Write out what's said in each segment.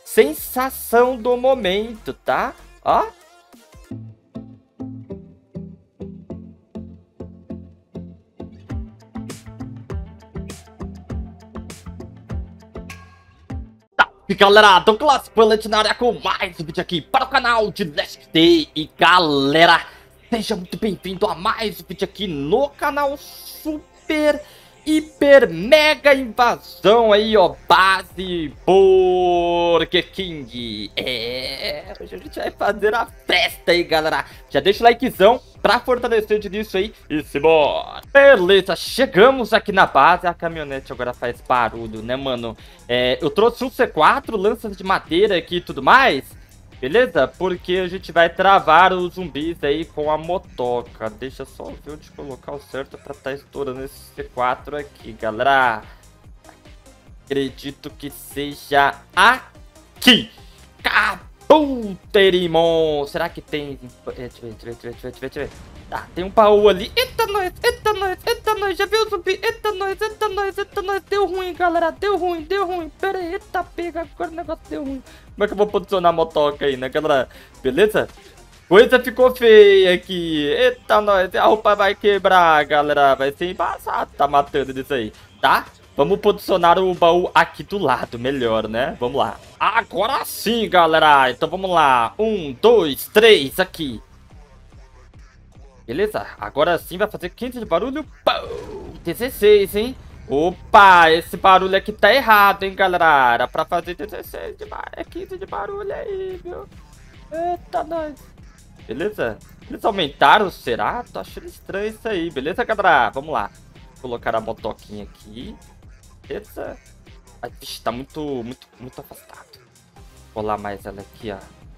sensação do momento, tá? Ó. E galera, Douglas Pellet na área com mais um vídeo aqui para o canal de Last Day. E galera, seja muito bem-vindo a mais um vídeo aqui no canal Super Hiper Mega Invasão aí, ó, base Burger King. Hoje a gente vai fazer a festa aí, galera. Já deixa o likezão pra fortalecer nisso aí e simbora. Beleza, chegamos aqui na base. A caminhonete agora faz barulho, né, mano? Eu trouxe um C4, lanças de madeira aqui e tudo mais. Beleza? Porque a gente vai travar os zumbis aí com a motoca. Deixa só ver onde colocar o certo pra estar estourando esse C4 aqui, galera. Acredito que seja aqui. Cabuterimon. Será que tem... Deixa eu ver. Tá, tem um baú ali. Eita, nós. Já viu o zumbi? Eita, nós. Deu ruim, galera. Deu ruim. Pera aí, eita, pega. Agora o negócio deu ruim. Como é que eu vou posicionar a motoca aí, né, galera? Beleza? Coisa ficou feia aqui. Eita, nós. A roupa vai quebrar, galera. Vai ser embaçado. Tá matando isso aí, tá? Vamos posicionar o baú aqui do lado, melhor, né? Vamos lá. Agora sim, galera. Então vamos lá. 1, 2, 3, aqui. Beleza? Agora sim vai fazer 15 de barulho. 16, hein? Opa, esse barulho aqui tá errado, hein, galera? Era pra fazer 16 de barulho. É 15 de barulho aí, viu? Eita, nós. Beleza? Eles aumentaram, será? Tô achando estranho isso aí. Beleza, galera? Vamos lá. Vou colocar a motoquinha aqui. Beleza? Ai, vixe, tá muito afastado. Vou colar mais ela aqui, ó.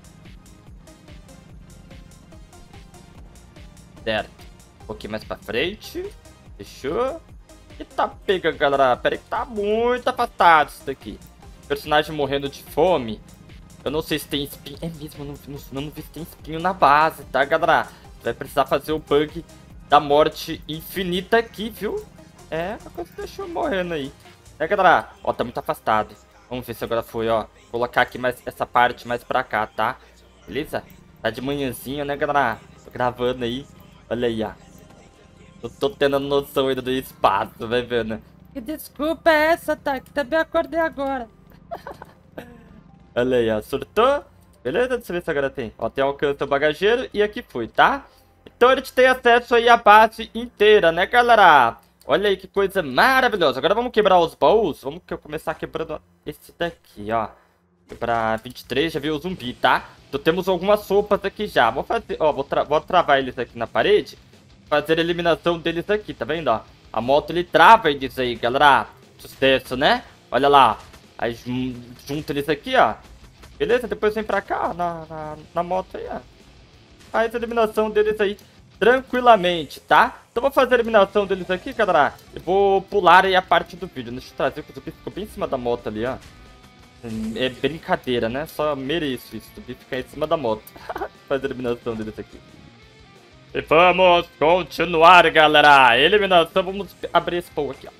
Certo. Um pouquinho mais pra frente. Fechou. Eita, pega, galera. Pera aí que tá muito afastado isso daqui. Personagem morrendo de fome. Eu não sei se tem espinho. É mesmo, eu não vi se tem espinho na base, tá, galera? Vai precisar fazer o bug da morte infinita aqui, viu? A coisa deixou morrendo aí. Galera? Ó, tá muito afastado. Vamos ver se agora foi, ó. Vou colocar aqui mais essa parte mais pra cá, tá? Beleza? Tá de manhãzinha, né, galera? Tô gravando aí. Olha aí, ó. Eu tô tendo noção ainda do espaço, vai vendo. Que desculpa é essa, tá? Que também acordei agora. Olha aí, ó. Surtou? Beleza? Deixa eu ver se agora tem. Ó, tem alcance do bagageiro e aqui foi, tá? Então a gente tem acesso aí à base inteira, né, galera? Olha aí que coisa maravilhosa. Agora vamos quebrar os baús. Vamos começar quebrando esse daqui, ó. Quebrar 23, já viu o zumbi, tá? Então temos algumas sopas aqui já. Vou fazer, ó, vou travar eles aqui na parede. Fazer a eliminação deles aqui, tá vendo, ó? A moto ele trava eles aí, galera. Sucesso, né? Olha lá. Aí junta eles aqui, ó. Beleza? Depois vem pra cá, na moto aí, ó. Faz a eliminação deles aí tranquilamente, tá? Então vou fazer a eliminação deles aqui, galera. E vou pular aí a parte do vídeo. Deixa eu trazer, que o zumbi ficou bem em cima da moto ali, ó. É brincadeira, né? Só mereço isso. O zumbi ficar em cima da moto. Fazer a eliminação deles aqui. E vamos continuar, galera. Eliminação. Vamos abrir esse povo aqui, ó.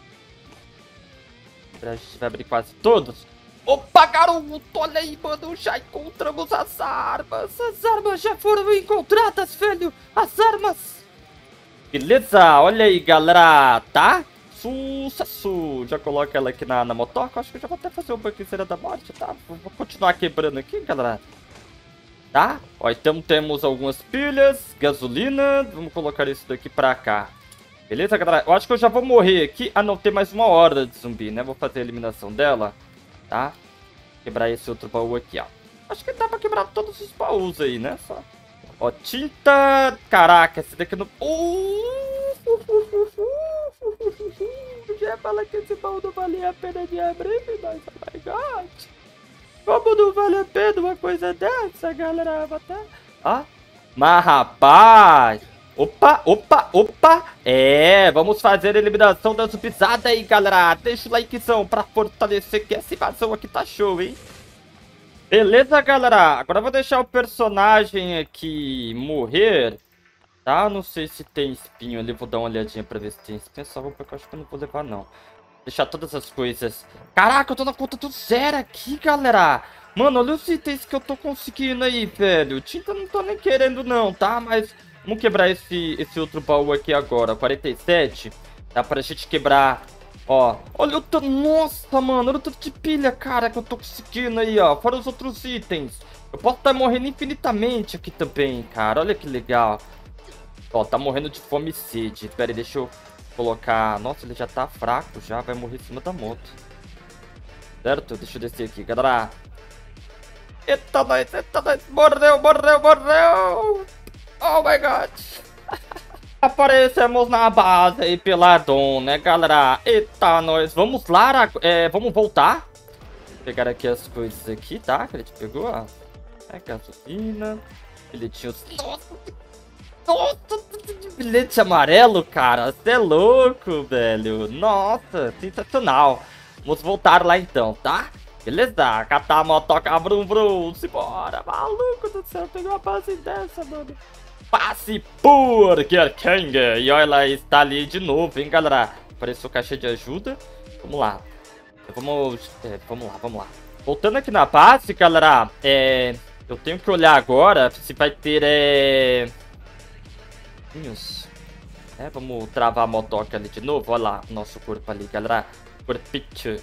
A gente vai abrir quase todos. Opa, garoto, olha aí, mano, já encontramos as armas. As armas já foram encontradas, velho. As armas. Beleza, olha aí, galera, tá? Sucesso. Já coloca ela aqui na motoca. Acho que eu já vou até fazer um banqueira da morte, tá? Vou continuar quebrando aqui, galera. Tá? Ó, então temos algumas pilhas, gasolina. Vamos colocar isso daqui pra cá. Beleza, galera? Eu acho que eu já vou morrer aqui. Ah, não, tem mais uma hora de zumbi, né? Vou fazer a eliminação dela. Tá? Quebrar esse outro baú aqui, ó. Acho que dá pra quebrar todos os baús aí, né? Só. Ó, tinta. Caraca, esse daqui não... Já fala que esse baú não valia a pena de abrir, mas oh my god. Como não vale a pena uma coisa dessa, galera? Ó. Mas rapaz. Opa. Vamos fazer a eliminação da zumbizada aí, galera. Deixa o likezão pra fortalecer que essa invasão aqui tá show, hein? Beleza, galera. Agora eu vou deixar o personagem aqui morrer. Tá? Não sei se tem espinho ali. Vou dar uma olhadinha pra ver se tem espinho. Essa roupa que eu acho que eu não vou levar, não. Deixar todas as coisas. Caraca, eu tô na conta do zero aqui, galera. Mano, olha os itens que eu tô conseguindo aí, velho. Tinta não tô nem querendo não, tá? Mas vamos quebrar esse outro baú aqui agora. 47. Dá pra gente quebrar. Ó, olha o tanto... Nossa, mano, olha o tanto de pilha, cara, que eu tô conseguindo aí, ó. Fora os outros itens. Eu posso estar morrendo infinitamente aqui também, cara. Olha que legal. Ó, tá morrendo de fome e sede. Pera aí, deixa eu colocar... Nossa, ele já tá fraco já. Vai morrer em cima da moto. Certo? Deixa eu descer aqui, galera. Eita, nós, eita, nós. Morreu, morreu, morreu. Oh, my God. Aparecemos na base aí, Peladon, né, galera? Eita, nós. Vamos lá, vamos voltar. Vou pegar aqui as coisas aqui, tá? Que a gente pegou, ó. Gasolina. Bilhetinhos. Nossa, bilhete amarelo, cara. Você é louco, velho. Nossa, sensacional. Vamos voltar lá então, tá? Beleza? Catar a motoca, brum brum. Simbora, maluco do céu. Pegou uma base dessa, mano. Passe por King. E olha lá, está ali de novo, hein, galera. Apareceu caixa de ajuda. Vamos lá. Vamos lá. Voltando aqui na base, galera. Eu tenho que olhar agora se vai ter, vamos travar a motoca ali de novo. Olha lá o nosso corpo ali, galera. Corpite.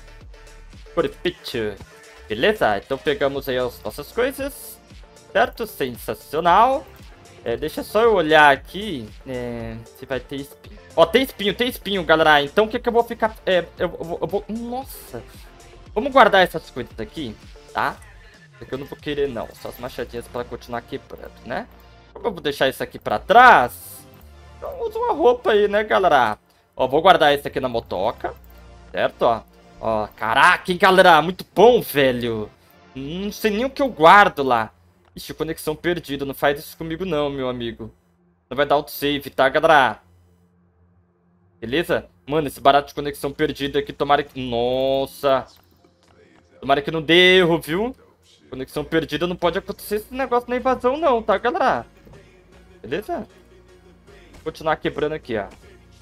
Beleza? Então pegamos aí as nossas coisas. Certo? Sensacional. Deixa só eu olhar aqui. Se vai ter espinho. Ó, tem espinho, galera. Então o que eu vou ficar... eu vou... Nossa. Vamos guardar essas coisas aqui, tá? Porque eu não vou querer, não. Só as machadinhas pra continuar quebrando, né? Como eu vou deixar isso aqui pra trás... Então usa uma roupa aí, né, galera? Ó, vou guardar esse aqui na motoca. Certo, ó. Ó, caraca, hein, galera? Muito bom, velho. Não sei nem o que eu guardo lá. Ixi, conexão perdida. Não faz isso comigo não, meu amigo. Não vai dar autosave, tá, galera? Beleza? Mano, esse barato de conexão perdida aqui, tomara que... Nossa. Tomara que não dê erro, viu? Conexão perdida, não pode acontecer esse negócio na invasão não, tá, galera? Beleza? Vou continuar quebrando aqui, ó.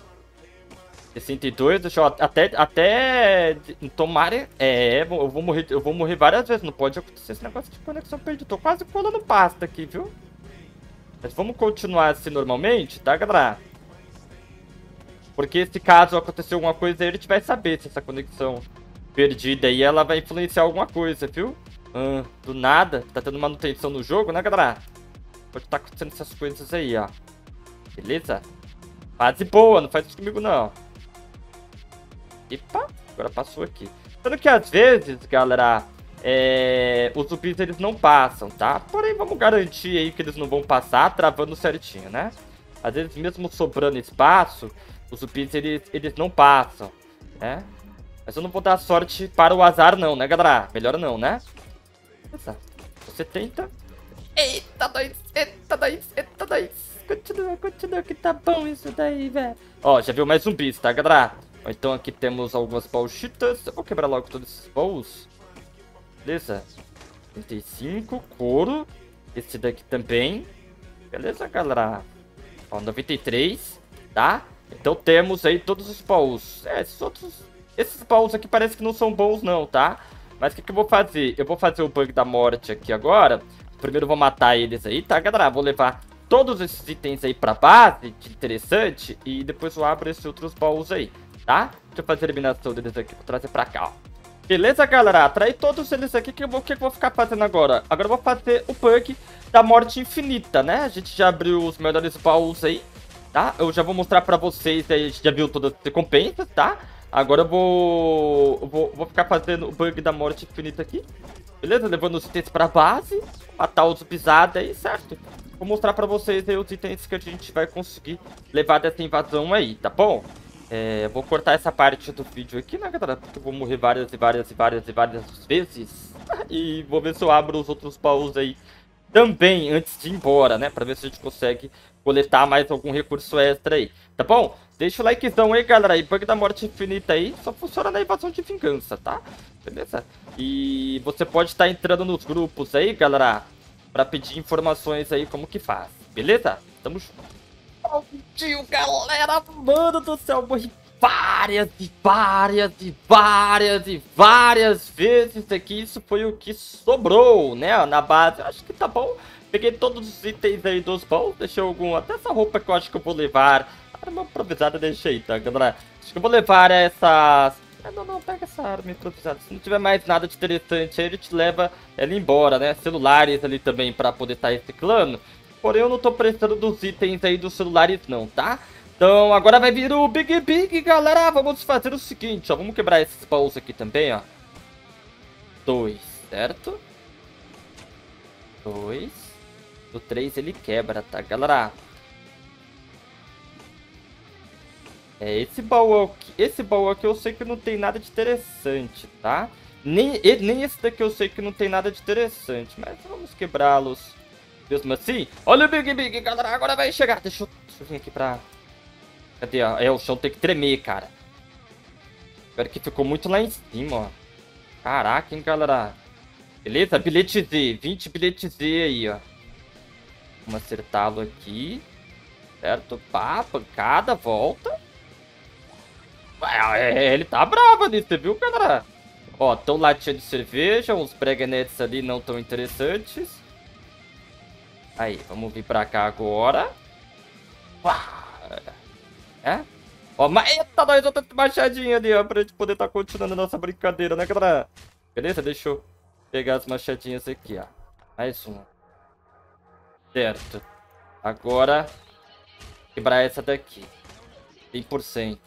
62, deixa eu até tomara, eu vou morrer várias vezes, não pode acontecer esse negócio de conexão perdida. Tô quase colando pasta aqui, viu? Mas vamos continuar assim normalmente, tá, galera? Porque se caso acontecer alguma coisa aí, a gente vai saber se essa conexão perdida aí, ela vai influenciar alguma coisa, viu? Do nada, tá tendo manutenção no jogo, né, galera? Pode estar acontecendo essas coisas aí, ó. Beleza? Fase boa, não faz isso comigo, não. Epa, agora passou aqui. Sendo que às vezes, galera, os zumbis eles não passam, tá? Porém, vamos garantir aí que eles não vão passar travando certinho, né? Às vezes, mesmo sobrando espaço, os zumbis eles não passam, né? Mas eu não vou dar sorte para o azar não, né, galera? Melhor não, né? Beleza. 70. Eita, dois. Continua que tá bom isso daí, velho. Ó, já viu mais zumbis, tá, galera? Então aqui temos algumas bolchitas. Eu vou quebrar logo todos esses baús. Beleza. 35, couro. Esse daqui também. Beleza, galera. Ó, 93, tá? Então temos aí todos os baús. Esses baús aqui parece que não são bons não, tá? Mas o que eu vou fazer? Eu vou fazer o bug da morte aqui agora. Primeiro eu vou matar eles aí, tá, galera? Vou levar todos esses itens aí pra base, que interessante. E depois eu abro esses outros baús aí, tá? Deixa eu fazer a eliminação deles aqui, vou trazer pra cá, ó. Beleza, galera? Atrair todos eles aqui, que eu vou ficar fazendo agora? Agora eu vou fazer o bug da morte infinita, né? A gente já abriu os melhores baús aí, tá? Eu já vou mostrar pra vocês aí, a gente já viu todas as recompensas, tá? Agora eu vou ficar fazendo o bug da morte infinita aqui. Beleza? Levando os itens pra base, matar os pisados aí, certo? Vou mostrar pra vocês aí os itens que a gente vai conseguir levar dessa invasão aí, tá bom? Vou cortar essa parte do vídeo aqui, né, galera? Porque eu vou morrer várias vezes. E vou ver se eu abro os outros baús aí também, antes de ir embora, né? Pra ver se a gente consegue coletar mais algum recurso extra aí, tá bom? Deixa o likezão aí, galera. E bug da morte infinita aí só funciona na invasão de vingança, tá? Beleza? E você pode estar entrando nos grupos aí, galera, pra pedir informações aí como que faz, beleza? Tamo junto. Bom dia, galera. Mano do céu, morri várias e várias e várias e várias vezes aqui. Isso foi o que sobrou, né? Na base, eu acho que tá bom. Peguei todos os itens aí dos baús. Deixei algum, até essa roupa que eu acho que eu vou levar. Arma improvisada deixei, tá, galera? Acho que eu vou levar essas... Não, pega essa arma improvisada. Se não tiver mais nada de interessante aí, a gente leva ela embora, né? Celulares ali também pra poder estar reciclando. Porém, eu não tô precisando dos itens aí dos celulares não, tá? Então, agora vai vir o Big, galera. Vamos fazer o seguinte, ó. Vamos quebrar esses baús aqui também, ó. 2, certo? 2. O 3 ele quebra, tá, galera? Esse baú aqui eu sei que não tem nada de interessante, tá? Nem esse daqui eu sei que não tem nada de interessante, mas vamos quebrá-los mesmo assim. Olha o Big, galera, agora vai chegar. Deixa eu vir aqui pra... Cadê? O chão tem que tremer, cara. Espero que ficou muito lá em cima, ó. Caraca, hein, galera. Beleza? Bilhete Z. 20 bilhetes Z aí, ó. Vamos acertá-lo aqui. Certo? Pá, pancada, volta. Ele tá bravo ali, você viu, galera? Ó, tão latinha de cerveja, uns breganetes ali não tão interessantes. Aí, vamos vir pra cá agora. Ó, mas eita, nós outro machadinho ali, ó, pra gente poder tá continuando a nossa brincadeira, né, galera? Beleza? Deixa eu pegar as machadinhas aqui, ó. Mais uma. Certo. Agora, quebrar essa daqui. 100%.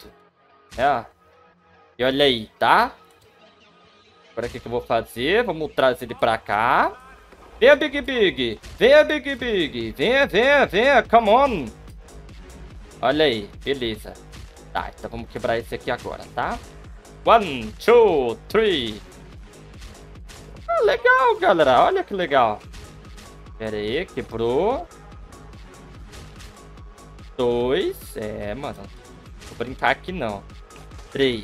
E olha aí, tá? Agora o que eu vou fazer? Vamos trazer ele pra cá. Venha, Big. Venha, Big. Venha. Come on. Olha aí, beleza. Tá, então vamos quebrar esse aqui agora, tá? 1, 2, 3. Ah, legal, galera. Olha que legal. Pera aí, quebrou. 2. Mano. Vou brincar aqui não. 3.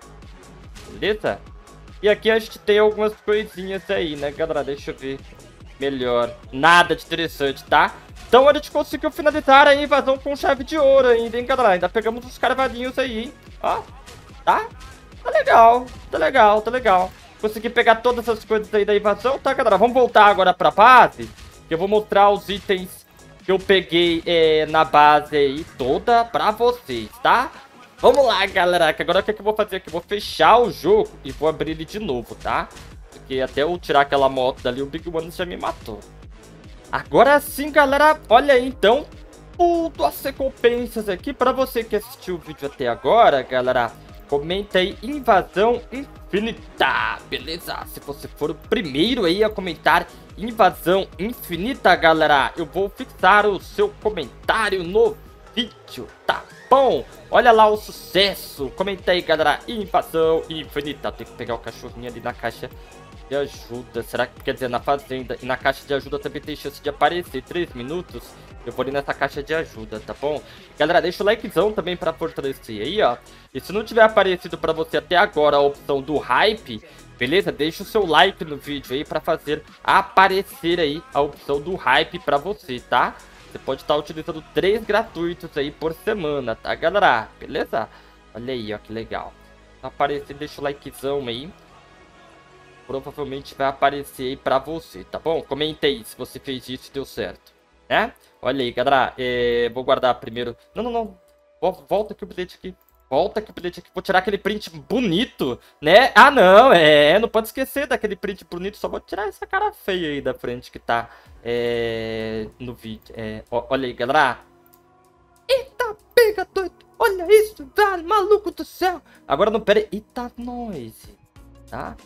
Beleza? E aqui a gente tem algumas coisinhas aí, né, galera? Deixa eu ver melhor. Nada de interessante, tá? Então a gente conseguiu finalizar a invasão com chave de ouro ainda, hein, galera? Ainda pegamos os carvalhinhos aí, hein? Ó, tá? Tá legal. Consegui pegar todas as coisas aí da invasão, tá, galera? Vamos voltar agora pra base, que eu vou mostrar os itens que eu peguei na base aí toda pra vocês, tá? Vamos lá, galera, que agora o que eu vou fazer aqui? Eu vou fechar o jogo e vou abrir ele de novo, tá? Porque até eu tirar aquela moto dali, o Big One já me matou. Agora sim, galera, olha aí, então, tudo as recompensas aqui. Pra você que assistiu o vídeo até agora, galera, comenta aí, invasão infinita, beleza? Se você for o primeiro aí a comentar invasão infinita, galera, eu vou fixar o seu comentário no vídeo, tá bom? Olha lá o sucesso. Comenta aí, galera, invasão infinita. Tem que pegar o cachorrinho ali na caixa de ajuda. Será que quer dizer na fazenda? E na caixa de ajuda também tem chance de aparecer. 3 minutos. Eu vou ali nessa caixa de ajuda, tá bom? Galera, deixa o likezão também pra fortalecer aí, ó. E se não tiver aparecido pra você até agora a opção do hype, beleza? Deixa o seu like no vídeo aí pra fazer aparecer aí a opção do hype pra você, tá? Você pode estar utilizando 3 gratuitos aí por semana, tá, galera? Beleza? Olha aí, ó, que legal. Tá aparecendo, deixa o likezão aí. Provavelmente vai aparecer aí pra você, tá bom? Comenta aí se você fez isso e deu certo, né? Olha aí, galera. Vou guardar primeiro... Não. Volta aqui o bilhete aqui. Vou tirar aquele print bonito, né? Ah, não. Não pode esquecer daquele print bonito. Só vou tirar essa cara feia aí da frente que tá no vídeo. Olha aí, galera. Eita, pega, doido. Olha isso, velho. Maluco do céu. Agora não, pera aí. Eita, noise. Tá?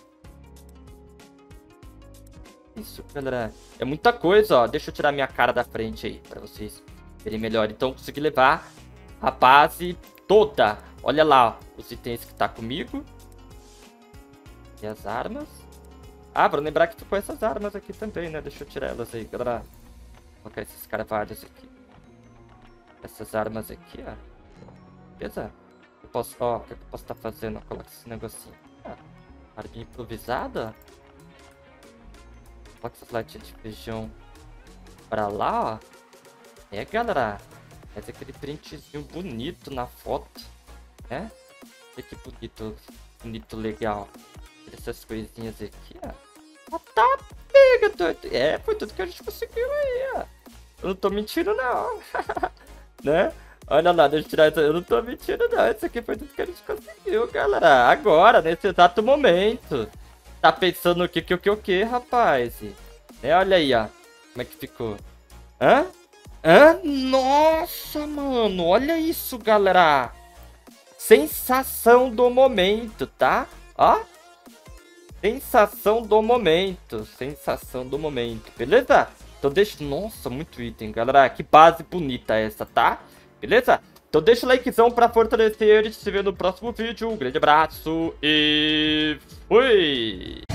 Isso, galera. É muita coisa, ó. Deixa eu tirar minha cara da frente aí, pra vocês verem melhor. Então, consegui levar a base toda. Olha lá, ó, os itens que tá comigo. E as armas. Ah, vou lembrar que ficou essas armas aqui também, né? Deixa eu tirar elas aí, galera. Vou colocar esses carvalhos aqui. Essas armas aqui, ó. Beleza? Eu posso, ó, o que eu posso estar fazendo? Coloca esse negocinho. Arminha improvisada. Coloca essas latinhas de feijão pra lá, ó. Galera. Faz aquele printzinho bonito na foto, né? Olha que bonito, bonito, legal. Essas coisinhas aqui, ó. Ah, tá pega, doido. É, foi tudo que a gente conseguiu aí, ó. Eu não tô mentindo, não. Né? Olha lá, deixa eu tirar isso. Eu não tô mentindo, não. Isso aqui foi tudo que a gente conseguiu, galera. Agora, nesse exato momento. Tá pensando o que, rapaz? É, olha aí, ó. Como é que ficou? Hã? Hã? Nossa, mano. Olha isso, galera. Sensação do momento, tá? Ó. Sensação do momento. Sensação do momento. Beleza? Então deixa... Nossa, muito item, galera. Que base bonita essa, tá? Beleza? Então deixa o likezão pra fortalecer. A gente se vê no próximo vídeo. Um grande abraço e... fui!